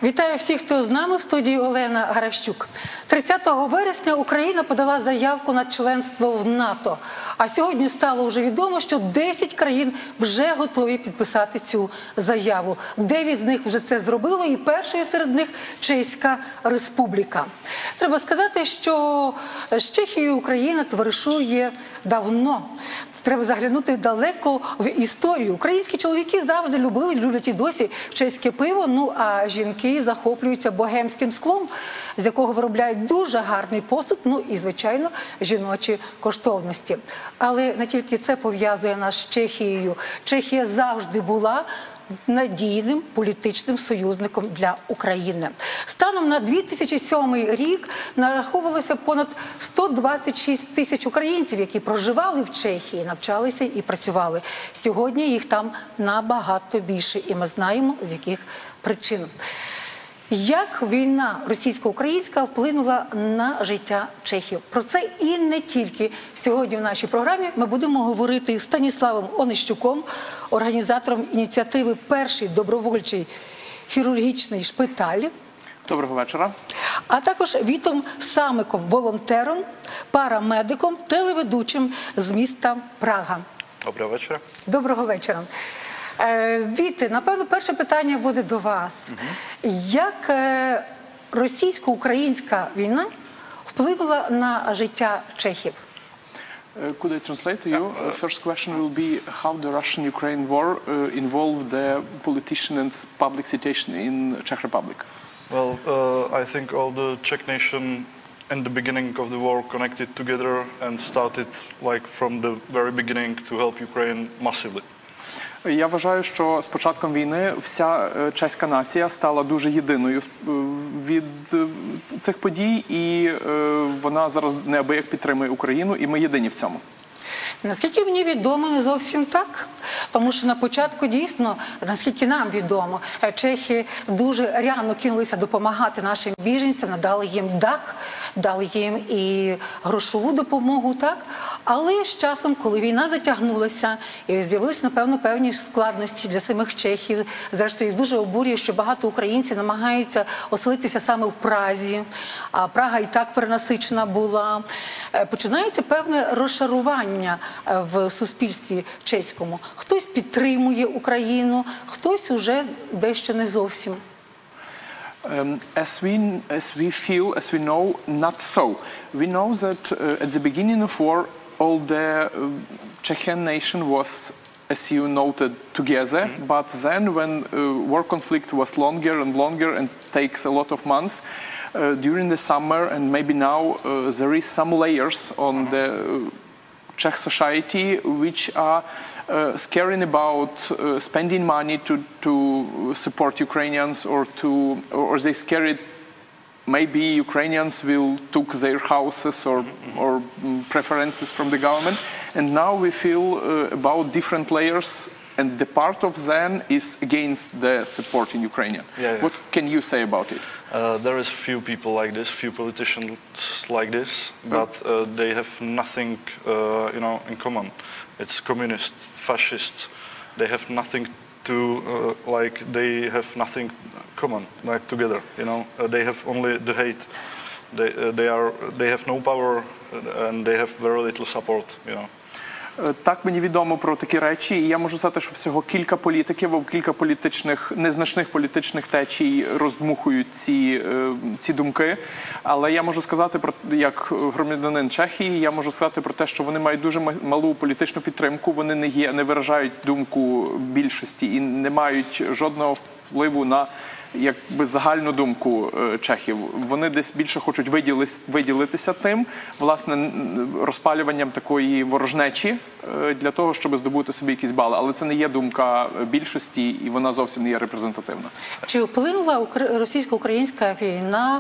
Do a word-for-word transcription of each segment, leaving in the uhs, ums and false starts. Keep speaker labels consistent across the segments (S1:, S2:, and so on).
S1: Вітаю всіх, хто з нами в студії Олена Гаращук. тридцятого вересня Україна подала заявку на членство в НАТО. А сьогодні стало вже відомо, що десять країн вже готові підписати цю заяву. дев'ять з них вже це зробило, і першою серед них Чеська Республіка. Треба сказати, що з Чехією Україна товаришує давно. Треба заглянути далеко в історію. Українські чоловіки завжди любили, люблять і досі чеське пиво, ну а жінки захоплюються богемським склом, з якого виробляють дуже гарний посуд, ну і, звичайно, жіночі коштовності. Але не тільки це пов'язує нас з Чехією. Чехія завжди була надійним політичним союзником для України. Станом на дві тисячі сьомий рік нараховувалося понад сто двадцять шість тисяч українців, які проживали в Чехії, навчалися і працювали. Сьогодні їх там набагато більше, і ми знаємо, з яких причин. Як війна російсько-українська вплинула на життя чехів? Про це і не тільки. Сьогодні в нашій програмі ми будемо говорити з Станіславом Онищуком, організатором ініціативи «Перший добровольчий хірургічний шпиталь».
S2: Доброго вечора.
S1: А також Вітом Самиком, волонтером, парамедиком, телеведучим з міста Прага.
S3: Доброго вечора.
S1: Доброго вечора. Віте, напевно, перше питання буде до вас. Угу. Як російсько-українська війна вплинула на життя чехів?
S2: Could I translate to you? The first question will be how the Russian-Ukraine war uh, involved the politician and public situation in Czech Republic.
S3: Well, uh, I think all the Czech nation in the beginning of the war connected together and started like from the very beginning to help Ukraine massively.
S2: Я вважаю, що з початком війни вся чеська нація стала дуже єдиною від цих подій, і вона зараз неабияк підтримує Україну, і ми єдині в цьому.
S1: Наскільки мені відомо, не зовсім так. Тому що на початку дійсно, наскільки нам відомо, чехи дуже рясно кинулися допомагати нашим біженцям, надали їм дах, дали їм і грошову допомогу, так? Але з часом, коли війна затягнулася, і з'явилися, напевно, певні складності для самих чехів, зрештою, дуже обурює, що багато українців намагаються оселитися саме в Празі, а Прага і так перенасичена була. Починається певне розшарування в суспільстві чеському. Хтось підтримує Україну, хтось уже дещо не зовсім.
S2: Um, as we as we feel, as we know, not so. We know that uh, at the beginning of war, all the uh, Czechian nation was, as you noted, together. Mm-hmm. But then, when uh, war conflict was longer and longer and takes a lot of months, uh, during the summer and maybe now, uh, there is some layers on the uh, Czech society which are uh, scaring about uh, spending money to, to support Ukrainians, or to or they scared maybe Ukrainians will took their houses or or preferences from the government, and now we feel uh, about different layers, and the part of them is against the support in Ukraine. Yeah, yeah. What can you say about it?
S3: Uh, there is few people like this, few politicians like this, but uh, they have nothing, uh, you know, in common. It's communists, fascists. They have nothing to uh, like. They have nothing common, like together. You know, uh, they have only the hate. They uh, they are they have no power, and they have very little support. You know.
S2: Так, мені відомо про такі речі, і я можу сказати, що всього кілька політиків або кілька політичних, незначних політичних течій роздмухують ці, ці думки. Але я можу сказати, про, як громадянин Чехії, я можу сказати про те, що вони мають дуже малу політичну підтримку, вони не, є, не виражають думку більшості і не мають жодного впливу на якби загальну думку чехів. Вони десь більше хочуть виділитися тим, власне, розпалюванням такої ворожнечі для того, щоб здобути собі якісь бали. Але це не є думка більшості, і вона зовсім не є репрезентативна.
S1: Чи вплинула російсько-українська війна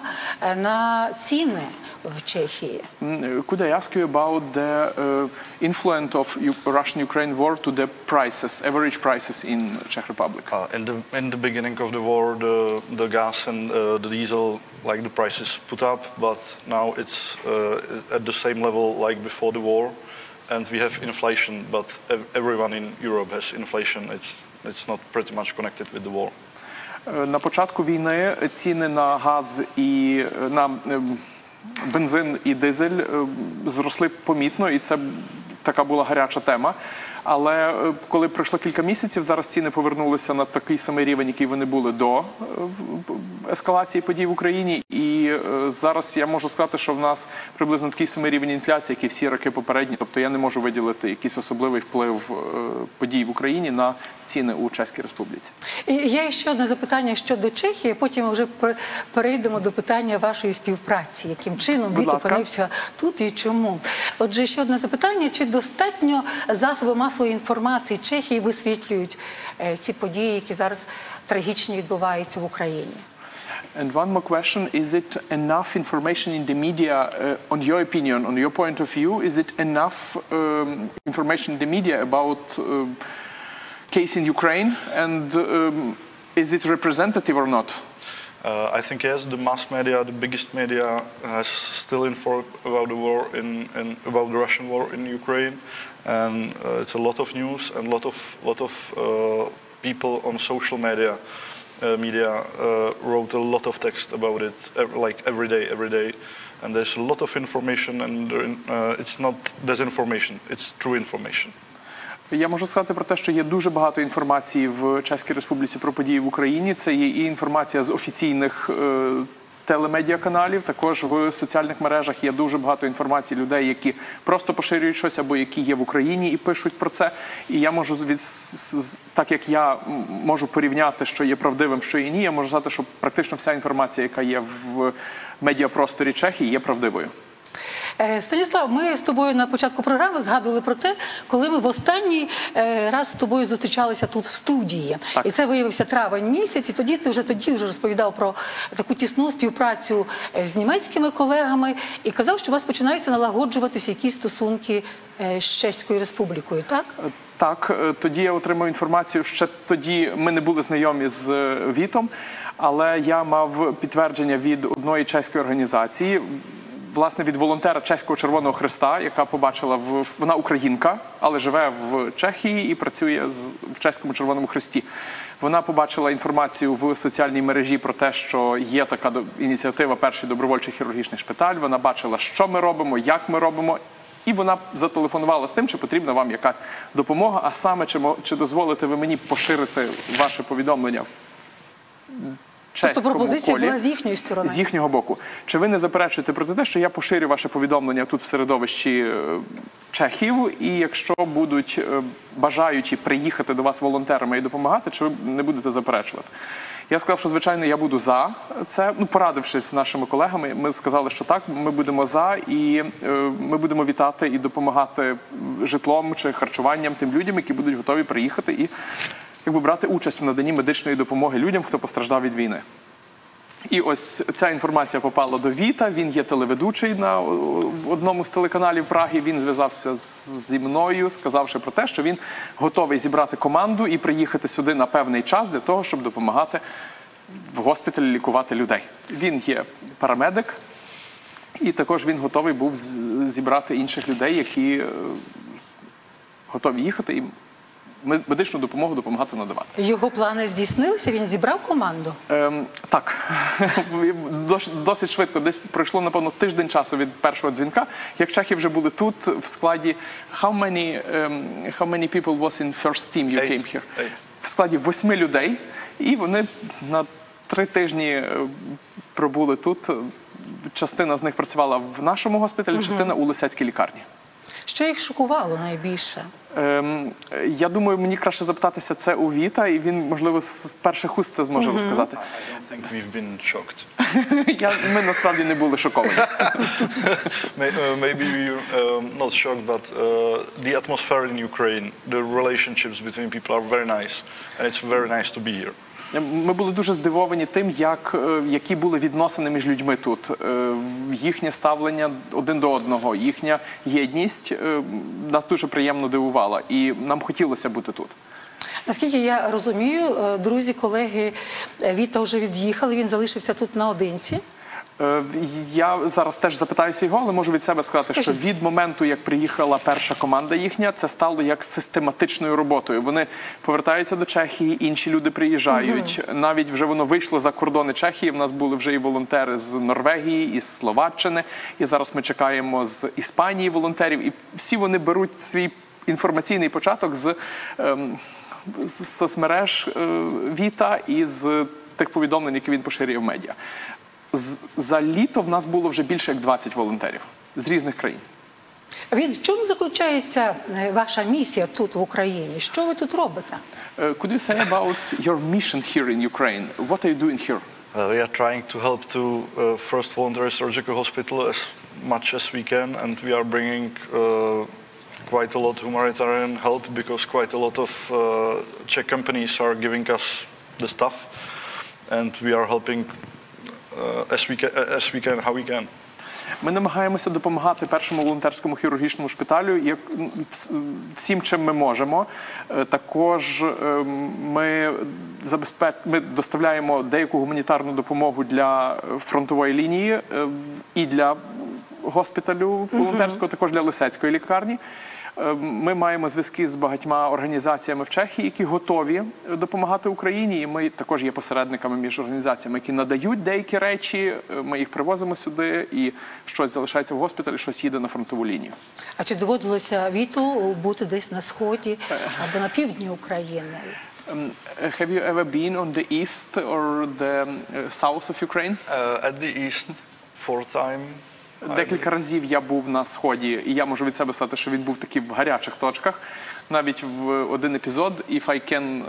S1: на ціни в Чехії?
S2: Could I ask you about the uh, influence of Russian-Ukraine war to the prices, average prices in Czech Republic?
S3: Uh, in the in the beginning of the war, the the gas and uh, the diesel, like the prices put up, but now it's uh, at the same level like before the war, and we have inflation. But everyone in Europe has inflation. It's it's not pretty much connected with the war.
S2: Е, На початку війни ціни на газ і е, на е, бензин і дизель е, зросли помітно, і це така була гаряча тема. Але е, коли пройшло кілька місяців, зараз ціни повернулися на такий самий рівень, який вони були до е, в- ескалації подій в Україні. І е, зараз я можу сказати, що в нас приблизно такий самий рівень інфляції, як і всі роки попередні. Тобто я не можу виділити якийсь особливий вплив е, подій в Україні на ціни у Чеській Республіці.
S1: І є ще одне запитання щодо Чехії, потім ми вже пер- перейдемо до питання вашої співпраці. Яким чином
S2: Будь
S1: Віт
S2: ласка.
S1: опинився тут і чому? Отже, ще одне запитання. Чи достатньо засоби масової інформації Чехії висвітлюють е, ці події, які зараз трагічні відбуваються в Україні?
S2: And one more question, is it enough information in the media, uh, on your opinion, on your point of view, is it enough um, information in the media about um, case in Ukraine, and um, is it representative or not?
S3: Uh, I think yes, the mass media, the biggest media, has still informed about the war in, in about the Russian war in Ukraine, and uh, it's a lot of news and lot of lot of uh, people on social media. Uh, media uh, wrote a lot of text about it, ev- like every day, every day, and there's a lot of information, and uh, it's not disinformation; it's true information.
S2: Я можу сказати про те, що є дуже багато інформації в Чеській Республіці про події в Україні. Це є і інформація з офіційних е, телемедіаканалів, також в соціальних мережах є дуже багато інформації людей, які просто поширюють щось або які є в Україні і пишуть про це. І я можу, від, так як я м, можу порівняти, що є правдивим, що і ні, я можу сказати, що практично вся інформація, яка є в медіапросторі Чехії, є правдивою.
S1: Е, Станіслав, ми з тобою на початку програми згадували про те, коли ми в останній е, раз з тобою зустрічалися тут в студії.
S2: Так.
S1: І це виявився травень місяць, і тоді ти вже тоді вже розповідав про таку тісну співпрацю е, з німецькими колегами і казав, що у вас починаються налагоджуватися якісь стосунки е, з Чеською Республікою, так?
S2: Так, е, тоді я отримав інформацію, ще тоді ми не були знайомі з е, Вітом, але я мав підтвердження від одної чеської організації, власне, від волонтера Чеського Червоного Хреста, яка побачила, в, вона українка, але живе в Чехії і працює з, в Чеському Червоному Хресті. Вона побачила інформацію в соціальній мережі про те, що є така до- ініціатива «Перший добровольчий хірургічний шпиталь». Вона бачила, що ми робимо, як ми робимо, і вона зателефонувала з тим, чи потрібна вам якась допомога, а саме, чи, мо- чи дозволите ви мені поширити ваше повідомлення в
S1: Тобто
S2: чеському
S1: пропозиція
S2: колі.
S1: була з їхньої сторони.
S2: З їхнього боку. Чи ви не заперечуєте проти те, що я поширю ваше повідомлення тут в середовищі е, чехів, і якщо будуть е, бажаючі приїхати до вас волонтерами і допомагати, чи ви не будете заперечувати? Я сказав, що, звичайно, я буду за це. Ну, порадившись з нашими колегами, ми сказали, що так, ми будемо за, і е, ми будемо вітати і допомагати житлом чи харчуванням тим людям, які будуть готові приїхати і якби брати участь в наданні медичної допомоги людям, хто постраждав від війни. І ось ця інформація попала до Віта, він є телеведучий на одному з телеканалів Праги, він зв'язався з- зі мною, сказавши про те, що він готовий зібрати команду і приїхати сюди на певний час для того, щоб допомагати в госпіталі лікувати людей. Він є парамедик, і також він готовий був з- зібрати інших людей, які е, з- готові їхати і медичну допомогу допомагати надавати.
S1: Його плани здійснилися, він зібрав команду.
S2: Ем, так, Дос- досить швидко, десь пройшло, напевно, тиждень часу від першого дзвінка, як чехи вже були тут в складі how many, um, how many people was in first team you
S3: Eight.
S2: came here?
S3: Eight.
S2: В складі восьми людей, і вони на три тижні е, пробули тут. Частина з них працювала в нашому госпіталі, частина у Лисецькій лікарні.
S1: Що їх шокувало найбільше?
S2: Ем, я думаю, мені краще запитатися це у Віта, і він, можливо, з перших уст це зможе розказати.
S3: I don't think we've been shocked.
S2: Я, ми насправді не були шоковані.
S3: May- uh, Maybe we're um, not shocked, but uh, the atmosphere in Ukraine, the relationships between people are very nice, and it's very nice to be here.
S2: Ми були дуже здивовані тим, як, е, які були відносини між людьми тут. Е, Їхнє ставлення один до одного, їхня єдність е, нас дуже приємно дивувала. І нам хотілося бути тут.
S1: Наскільки я розумію, е, друзі, колеги е, Віта вже від'їхали, він залишився тут наодинці.
S2: Е, Я зараз теж запитаюся його, але можу від себе сказати, що
S1: Скажіть.
S2: від моменту, як приїхала перша команда їхня, це стало як систематичною роботою. Вони повертаються до Чехії, інші люди приїжджають. Навіть вже воно вийшло за кордони Чехії. В нас були вже і волонтери з Норвегії, із Словаччини. І зараз ми чекаємо з Іспанії волонтерів. І всі вони беруть свій інформаційний початок з, ем, з соцмереж е, Віта і з тих повідомлень, які він поширює в медіа. З- За літо в нас було вже більше як двадцять волонтерів з різних країн.
S1: Від в чому заключається е, ваша місія тут в Україні? Що ви тут робите?
S2: Uh, could you say about your mission here in Ukraine? What are you doing here?
S3: Uh, we are trying to help to uh, First Voluntary Surgical Hospital as much as we can, and we are bringing uh, quite a lot of humanitarian help because quite a lot of uh, Czech companies are giving us the stuff, and we are helping uh, as we can, as we can, how we can.
S2: Ми намагаємося допомагати першому волонтерському хірургічному шпиталю як м, вс- всім, чим ми можемо. Е, Також е, ми забезпеч... ми доставляємо деяку гуманітарну допомогу для фронтової лінії е, в- і для госпіталю волонтерського, також для Лисецької лікарні. Е, Ми маємо зв'язки з багатьма організаціями в Чехії, які готові допомагати Україні. І ми також є посередниками між організаціями, які надають деякі речі. Е, Ми їх привозимо сюди, і щось залишається в госпіталі, щось їде на фронтову лінію.
S1: А чи доводилося Віту бути десь на сході або на півдні України?
S2: Um, have you ever been on the east or the uh, south of Ukraine?
S3: Uh, at the east, for time.
S2: Декілька разів я був на сході, і я можу від себе сказати, що він був таки в гарячих точках. Навіть в один епізод, if I can um,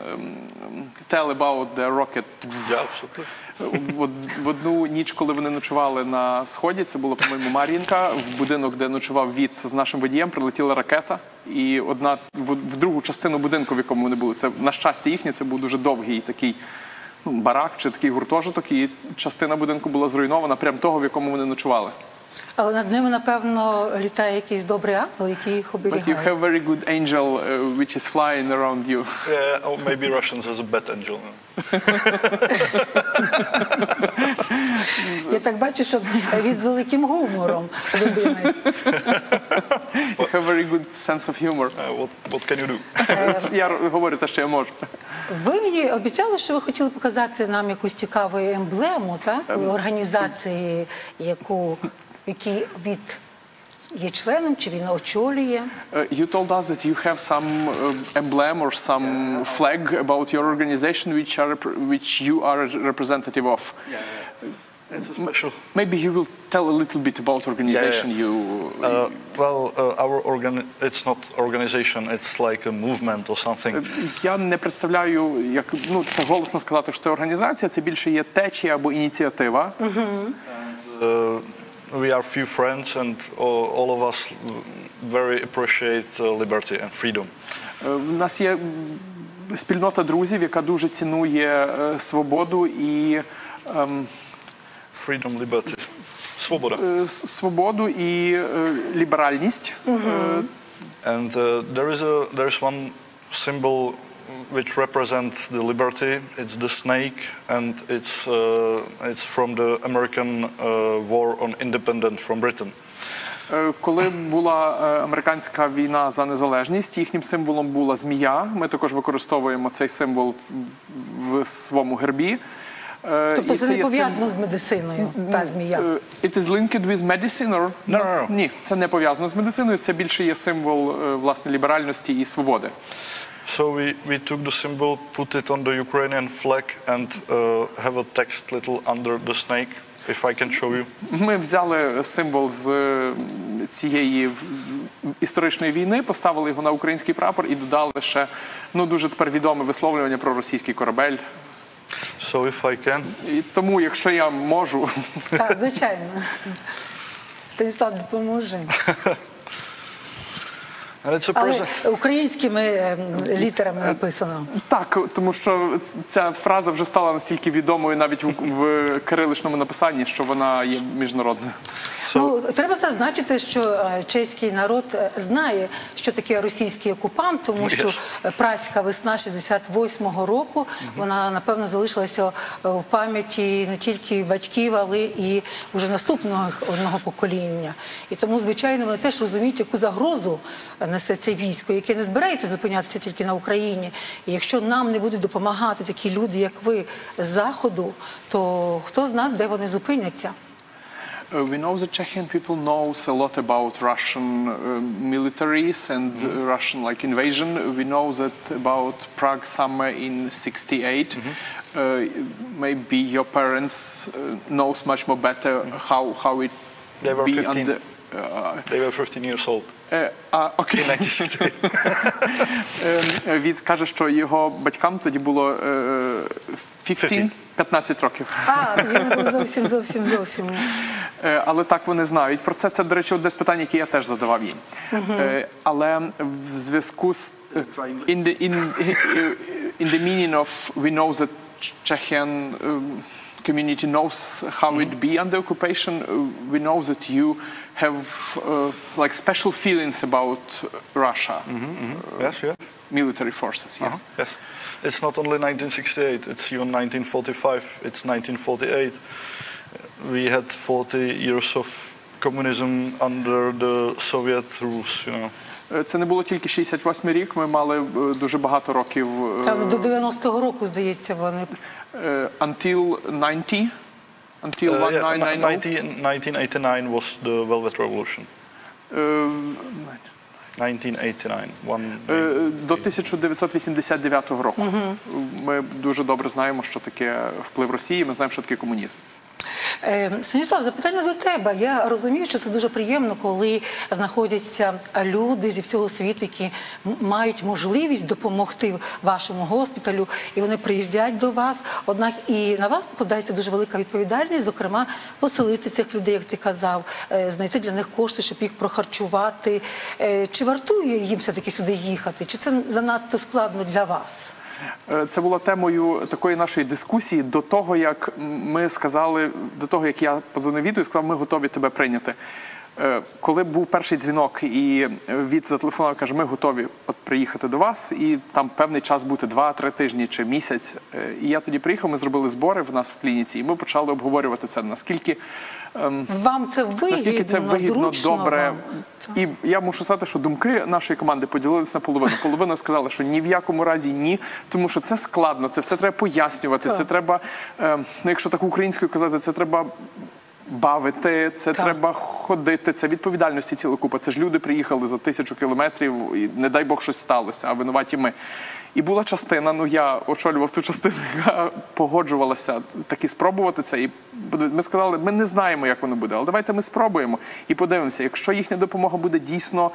S2: tell about the rocket,
S3: Yeah, absolutely.
S2: в, од- в одну ніч, коли вони ночували на сході, це була, по-моєму, Мар'їнка, в будинок, де ночував Віт з нашим водієм, прилетіла ракета, і одна в, в другу частину будинку, в якому вони були, це, на щастя їхнє, це був дуже довгий такий ну, барак чи такий гуртожиток, і частина будинку була зруйнована, прямо того, в якому вони ночували.
S1: Але над ними, напевно, літає якийсь добрий ангел, який їх
S2: But you
S1: оберігає.
S2: have very good angel uh, which is flying around you.
S3: Yeah, or maybe Russians has a bad angel.
S1: Я так бачу, що від з великим гумором людини.
S2: You have very good sense of humor.
S3: Uh, what, what can you do?
S2: Я говорю те, що я можу.
S1: Ви мені обіцяли, що ви хотіли показати нам якусь цікаву емблему, так? Організації, яку, який від є членом, чи він очолює.
S2: Uh, you told us that you have some uh, emblem or some flag about your organization which are rep- which you are a representative of.
S3: It's a special.
S2: Maybe you will tell a little bit about organization you.
S3: Uh, well, uh, our organ, it's not organization, it's like a movement or something.
S2: Я не представляю, як ну це голосно сказати, що це організація. Це більше є течія або ініціатива.
S3: Uh, we are few friends, and all, all of us very appreciate uh, liberty and freedom.
S2: Е, В нас є м, спільнота друзів, яка дуже цінує е, свободу і ем,
S3: Freedom, liberty, свобода.
S2: е, с- свободу і е, ліберальність. Е,
S3: And uh, there is a there is one symbol which represents the liberty. It's the snake, and it's uh, it's from the American uh, war on independence from Britain.
S2: Е, Коли була е, американська війна за незалежність, їхнім символом була змія. Ми також використовуємо цей символ в, в своєму гербі. Е,
S1: Тобто
S2: і
S1: це не
S2: є
S1: пов'язано з медициною, та змія.
S2: сим- е, It is linked with medicine or?
S3: No, no, no.
S2: Ні, це не пов'язано з медициною, це більше є символ е, власне ліберальності і свободи.
S3: So we, we took the symbol, put it on the Ukrainian flag, and uh, have a text little under the snake. If I can show you.
S2: Ми взяли символ з е, цієї в- в- історичної війни, поставили його на український прапор і додали ще ну дуже тепер відоме висловлювання про російський корабель.
S3: So if I can.
S2: І тому, якщо я можу,
S1: Так, звичайно. Станіслав, допоможи.
S3: And it's a
S1: Але
S3: present.
S1: українськими е, літерами написано.
S2: Так, тому що ця фраза вже стала настільки відомою навіть в, в кириличному написанні, що вона є міжнародною.
S1: Ну, треба зазначити, що е, чеський народ е, знає, що таке російський окупант, тому що е, Празька весна шістдесят восьмого року, вона, напевно, залишилася е, в пам'яті не тільки батьків, але і вже наступного одного покоління. І тому, звичайно, вони теж розуміють, яку загрозу несе це військо, яке не збирається зупинятися тільки на Україні. І якщо нам не будуть допомагати такі люди, як ви, з Заходу, то хто знає, де вони зупиняться.
S2: Uh, we know the Czechian people knows a lot about Russian uh, militaries and uh, Russian like invasion. We know that about Prague summer in sixty-eight. Uh, maybe your parents uh, knows much more better how how it
S3: They were
S2: be
S3: fifteen.
S2: under. Uh,
S3: They were fifteen years old.
S2: Е, а, окей.
S3: In nineteen sixty-eight.
S2: Е, Він каже, що його батькам тоді було е, п'ятнадцять, п'ятнадцять років.
S1: А, тоді не було зовсім, зовсім, зовсім.
S2: Е, Але так вони знають про це. Це, до речі, одне з питань, яке я теж задавав їм. Е, Але в зв'язку з... е, In the, in, in the meaning of we know that Czechian um, community knows how it be under occupation, uh, we know that you have uh, like special feelings about Russia.
S3: Mm-hmm. Yes, yeah.
S2: Military forces, yes.
S3: Uh-huh. Yes. It's not only nineteen sixty-eight, it's even nineteen forty-five, it's nineteen forty-eight. We had forty years of communism under the Soviet rules, you know.
S2: Це не було тільки шістдесят восьмий рік, ми мали е, дуже багато років. е,
S1: Там до дев'яностого року, здається, вони.
S2: е, Until ninety, until
S3: Uh, yeah,
S2: nineteen ninety.
S3: nineteen eighty-nine was the Velvet Revolution.
S2: Е,
S3: nineteen eighty-nine. One
S2: е, До тисяча дев'ятсот вісімдесят дев'ятого року. Ми дуже добре знаємо, що таке вплив Росії, ми знаємо, що таке комунізм.
S1: Е, Станіслав, запитання до тебе. Я розумію, що це дуже приємно, коли знаходяться люди зі всього світу, які м- мають можливість допомогти вашому госпіталю, і вони приїздять до вас. Однак і на вас покладається дуже велика відповідальність, зокрема, поселити цих людей, як ти казав, е, знайти для них кошти, щоб їх прохарчувати. Е, Чи вартує їм все-таки сюди їхати? Чи це занадто складно для вас?
S2: Е, Це була темою такої нашої дискусії до того, як ми сказали, до того, як я подзвонив Віту і сказав, ми готові тебе прийняти. Е, Коли був перший дзвінок і Віт зателефонував, каже, ми готові от приїхати до вас і там певний час бути два-три тижні чи місяць. Е, І я тоді приїхав, ми зробили збори в нас в клініці і ми почали обговорювати це, наскільки ем,
S1: Вам це вигідно,
S2: наскільки це вигідно,
S1: зручно
S2: добре.
S1: вам?
S2: І я мушу сказати, що думки нашої команди поділилися на половину. Половина сказала, що ні в якому разі ні, тому що це складно, це все треба пояснювати, це треба, е, ну, якщо так українською казати, це треба бавити, це
S1: Так.
S2: треба ходити, це відповідальності ціла купа. Це ж люди приїхали за тисячу кілометрів і не дай Бог щось сталося, а винуваті ми. І була частина, ну я очолював ту частину, яка погоджувалася таки спробувати це. І ми сказали, ми не знаємо, як воно буде, але давайте ми спробуємо і подивимося, якщо їхня допомога буде дійсно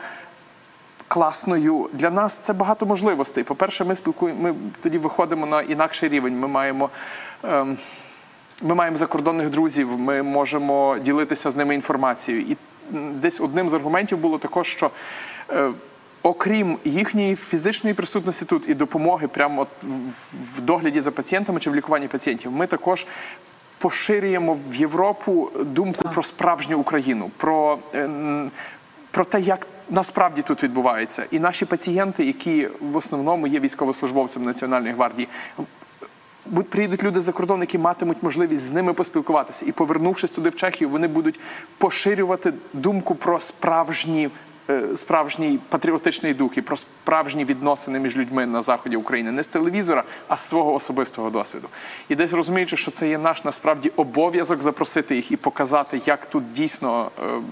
S2: класною, для нас це багато можливостей. По-перше, ми спілкуємо, ми тоді виходимо на інакший рівень, ми маємо... Ем, Ми маємо закордонних друзів, ми можемо ділитися з ними інформацією. І десь одним з аргументів було також, що е, окрім їхньої фізичної присутності тут і допомоги прямо от в, в догляді за пацієнтами чи в лікуванні пацієнтів, ми також поширюємо в Європу думку про справжню Україну, про, е, про те, як насправді тут відбувається. І наші пацієнти, які в основному є військовослужбовцями Національної гвардії, приїдуть люди за кордон, які матимуть можливість з ними поспілкуватися. І повернувшись туди в Чехію, вони будуть поширювати думку про справжні, справжній патріотичний дух і про справжні відносини між людьми на заході України. Не з телевізора, а з свого особистого досвіду. І десь розуміючи, що це є наш насправді обов'язок запросити їх і показати, як тут дійсно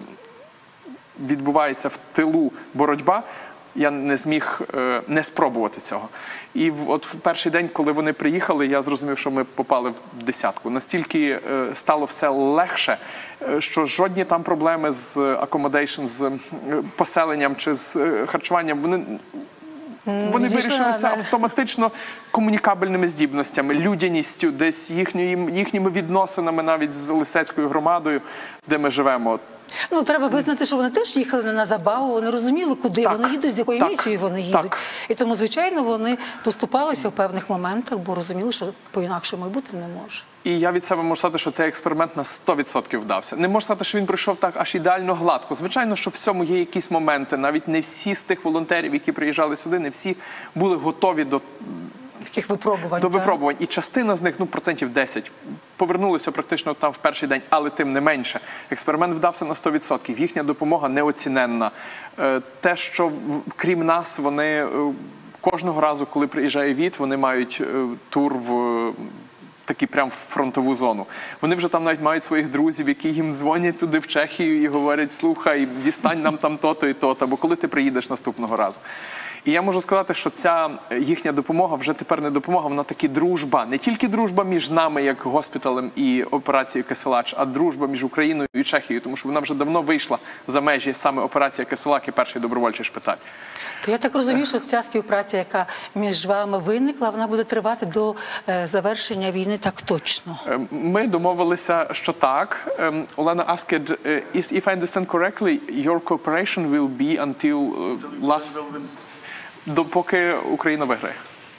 S2: відбувається в тилу боротьба, я не зміг е, не спробувати цього. І в, от в перший день, коли вони приїхали, я зрозумів, що ми попали в десятку. Настільки е, стало все легше, е, що жодні там проблеми з accommodation, з е, поселенням чи з е, харчуванням, вони, вони
S1: Зійшли
S2: вирішилися
S1: на-
S2: автоматично комунікабельними здібностями, людяністю, десь їхньої, їхніми відносинами навіть з Лисецькою громадою, де ми живемо.
S1: Ну, треба визнати, що вони теж їхали не на забаву, вони розуміли, куди
S2: Так,
S1: вони їдуть, з якою
S2: так,
S1: місією вони їдуть.
S2: так.
S1: І тому, звичайно, вони поступалися в певних моментах, бо розуміли, що по-інакшому і бути не може.
S2: І я від себе можу сказати, що цей експеримент на сто відсотків вдався. Не можу сказати, що він пройшов так аж ідеально гладко. Звичайно, що в цьому є якісь моменти. Навіть не всі з тих волонтерів, які приїжджали сюди, не всі були готові до
S1: Таких випробувань.
S2: До
S1: так?
S2: випробувань. І частина з них, ну, процентів десять, повернулися практично там в перший день, але тим не менше. Експеримент вдався на сто відсотків. Їхня допомога неоціненна. Е, Те, що в- крім нас, вони е, кожного разу, коли приїжджає ВІТ, вони мають е, тур в е, такі прям в фронтову зону. Вони вже там навіть мають своїх друзів, які їм дзвонять туди в Чехію і говорять: слухай, дістань нам там то-то і то-то, або коли ти приїдеш наступного разу. І я можу сказати, що ця їхня допомога вже тепер не допомога, вона таки дружба. Не тільки дружба між нами, як госпіталем і операцією Киселач, а дружба між Україною і Чехією, тому що вона вже давно вийшла за межі саме операція Киселак і перший добровольчий шпиталь.
S1: То я так розумію, що ця співпраця, яка між вами виникла, вона буде тривати до е, завершення війни так точно.
S2: Е, Ми домовилися, що так. Ем, Олена asked, uh, is- if I understand correctly, your cooperation will be until uh, last... допоки Україна виграє.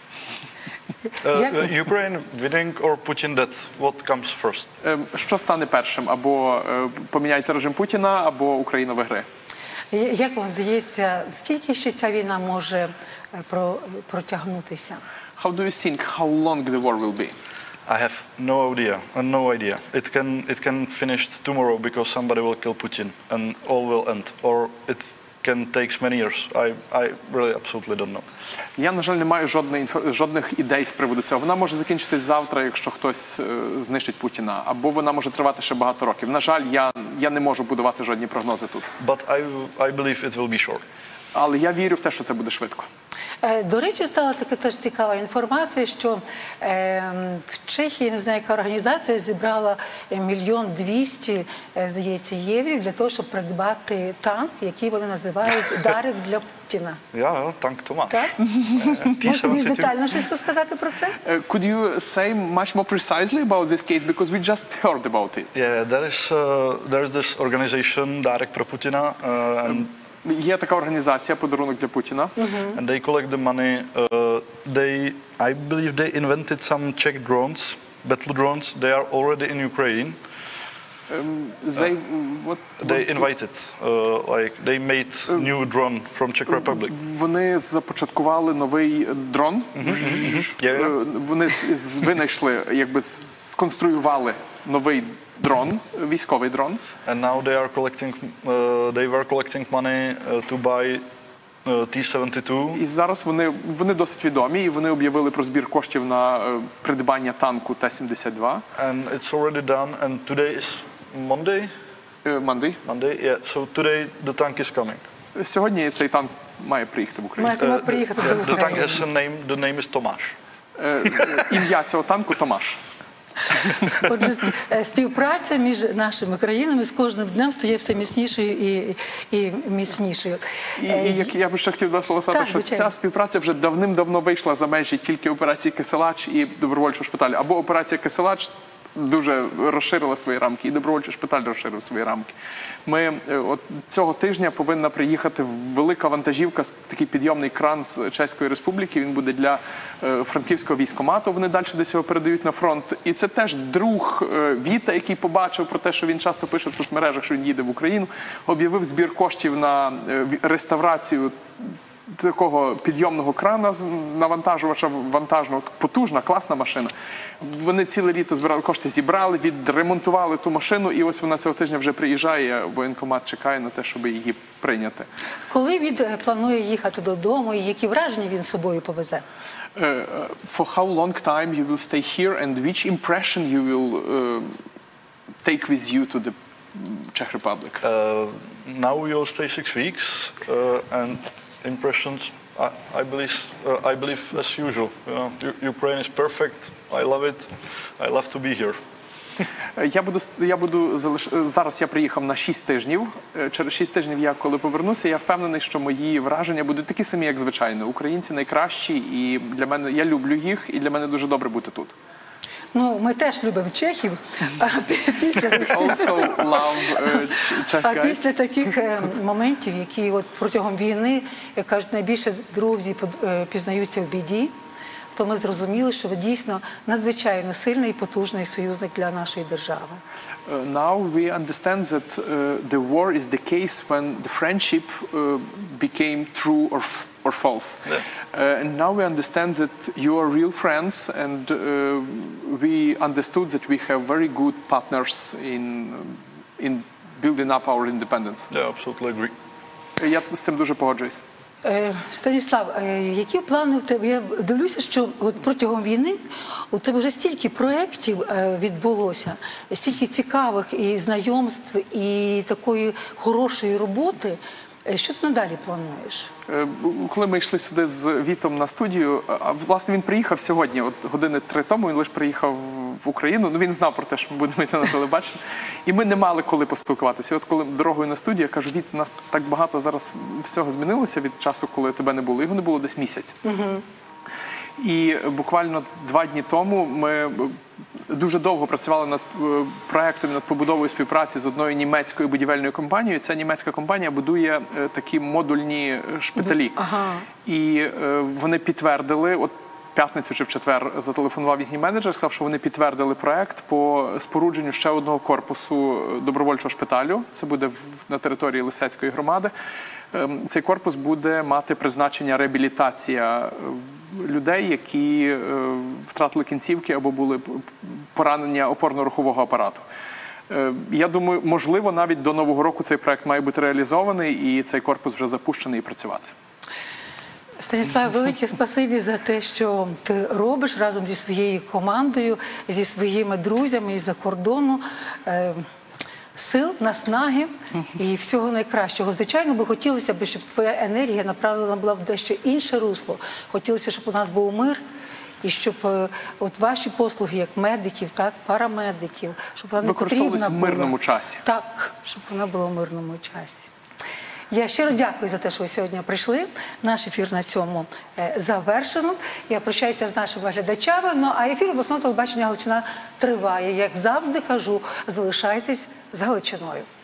S3: Uh,
S1: Як-
S3: uh, Ukraine winning or Putin death? What comes first?
S2: Ем, Що стане першим? Або е, поміняється режим Путіна, або Україна виграє.
S1: Я- Як вам здається, скільки ще ця війна може е, про- протягнутися?
S2: How do you think how long the war will be?
S3: I have no idea. Uh, no idea. It can it can finish tomorrow because somebody will kill Putin and all will end, or it can take many years. I I really absolutely don't know.
S2: Я, на жаль, не маю жодної інфо- жодних ідей з приводу цього. Вона може закінчитись завтра, якщо хтось е, знищить Путіна, або вона може тривати ще багато років. На жаль, я, я не можу будувати жодні прогнози тут.
S3: But I I believe it will be short.
S2: Але я вірю в те, що це буде швидко.
S1: Е, До речі, стала така теж цікава інформація, що е, в Чехії, не знаю, яка організація зібрала е, мільйон двісті, е, здається, євро для того, щоб придбати танк, який вони називають «Дарик для Путіна».
S3: Yeah, tank Tomáš.
S1: Так?
S3: T
S1: Можете більш
S3: seventy-two.
S1: детально щось розказати про це?
S2: Uh, could you say much more precisely about this case, because we just heard about it?
S3: Yeah, there is uh, there is this organization Darek pro Putina, uh, and
S2: Є така організація «Подарунок для Путіна».
S3: and they collect the money. Uh, they, I believe, they invented some Czech drones, battle drones. They are already in Ukraine.
S2: They, what,
S3: They invited, uh, like they made new drone from Czech Republic.
S2: Вони започаткували новий дрон.
S3: Yeah,
S2: Е,
S3: yeah.
S2: Вони з- з- винайшли, якби сконструювали новий дрон, військовий дрон.
S3: And now they are collecting. Uh, they were collecting money uh, to buy uh, T seventy-two.
S2: І зараз вони, вони досить відомі, і вони об'явили про збір коштів на е, придбання танку Т сімдесят два.
S3: And it's already done. And today is Monday.
S2: Е, Мандий.
S3: Monday, yeah. So today the tank is coming.
S2: Сьогодні цей танк має приїхати в Україну.
S1: Маємо приїхати до
S3: The tank
S1: України.
S3: has a name. The name is Tomáš.
S2: Е, Ім'я цього танку Томаш.
S1: Отже, е, співпраця між нашими країнами з кожним днем стає все міцнішою і, і міцнішою.
S2: І, і як я б ще хотів два слова сказати,
S1: Так,
S2: що
S1: звичайно.
S2: ця співпраця вже давним-давно вийшла за межі тільки операції Киселач і добровольчого шпиталю. Або операція Киселач дуже розширила свої рамки, і добровольчий шпиталь розширив свої рамки. Ми е, от цього тижня повинна приїхати велика вантажівка, з- такий підйомний кран з Чеської Республіки. Він буде для е, франківського військкомату. Вони далі десь його передають на фронт. І це теж друг е, Віта, який побачив про те, що він часто пише в соцмережах, що він їде в Україну, об'явив збір коштів на е, ві- реставрацію такого підйомного крана з навантажувача вантажного, потужна, класна машина. Вони ціле літо збирали кошти, зібрали, відремонтували ту машину, і ось вона цього тижня вже приїжджає, воєнкомат чекає на те, щоб її прийняти.
S1: Коли він е, планує їхати додому і які враження він з собою повезе?
S2: Uh, for how long time you will stay here and which impression you will uh, take with you to the Czech Republic?
S3: Uh, now we will stay six weeks, uh, and impressions. I, I believe. Uh, I believe as usual. You know, U- Ukraine is perfect. I love it. I love to be here.
S2: Я буду, я буду залиш... зараз я приїхав на шість тижнів. Е, Через шість тижнів я коли повернуся, я впевнений, що мої враження будуть такі самі, як звичайно. Українці найкращі, і для мене я люблю їх, і для мене дуже добре бути тут.
S1: Ну, ми теж любимо чехів. А після,
S2: Also love uh, Ch- Czech
S1: а
S2: guys.
S1: після таких е, моментів, які от протягом війни, як кажуть, найбільше друзі под- е, пізнаються в біді, то ми зрозуміли, що ви дійсно надзвичайно сильний і потужний союзник для нашої держави.
S2: Uh, now we understand that uh, the war is the case when the friendship uh, became true or, f- or false. Uh, and now we understand that you are real friends, and uh, we understood that we have very good partners in, in building up our independence.
S3: Yeah, absolutely agree.
S2: Я з цим дуже погоджуюсь.
S1: Е, Станіслав, е, які плани в тебе? Я дивлюся, що от протягом війни у тебе вже стільки проєктів е, відбулося, стільки цікавих і знайомств, і такої хорошої роботи. Е, Що ти надалі плануєш?
S2: Е, Коли ми йшли сюди з Вітом на студію, а власне він приїхав сьогодні, от години три тому, він лише приїхав в Україну, ну він знав про те, що ми будемо йти на телебачення, і ми не мали коли поспілкуватися. І от коли дорогою на студію, я кажу, Віт, у нас так багато зараз всього змінилося від часу, коли тебе не було, його не було десь місяць. І буквально два дні тому ми дуже довго працювали над е, проектом, над побудовою співпраці з одною німецькою будівельною компанією. Ця німецька компанія будує е, такі модульні шпиталі.
S1: Ага.
S2: І е, вони підтвердили, от п'ятницю чи в четвер зателефонував їхній менеджер, сказав, що вони підтвердили проект по спорудженню ще одного корпусу добровольчого шпиталю. Це буде в- на території Лисецької громади. Ем, Цей корпус буде мати призначення реабілітація е, людей, які е, втратили кінцівки або були п- поранення опорно-рухового апарату. Е, Я думаю, можливо, навіть до Нового року цей проект має бути реалізований і цей корпус вже запущений і працювати.
S1: Станіслав, велике спасибі за те, що ти робиш разом зі своєю командою, зі своїми друзями із-за кордону. Е, Сил, наснаги і всього найкращого. Звичайно, би хотілося б, щоб твоя енергія направлена була в дещо інше русло. Хотілося, щоб у нас був мир, і щоб е, от ваші послуги, як медиків, так, парамедиків, щоб вона не
S2: Використовувались
S1: потрібна
S2: в
S1: була.
S2: мирному часі.
S1: Так, щоб вона була в мирному часі. Я щиро дякую за те, що ви сьогодні прийшли. Наш ефір на цьому е, завершено. Я прощаюся з нашими глядачами. Ну, а ефір обласного телебачення «Галичина» триває. Як завжди кажу, залишайтесь з Галичиною.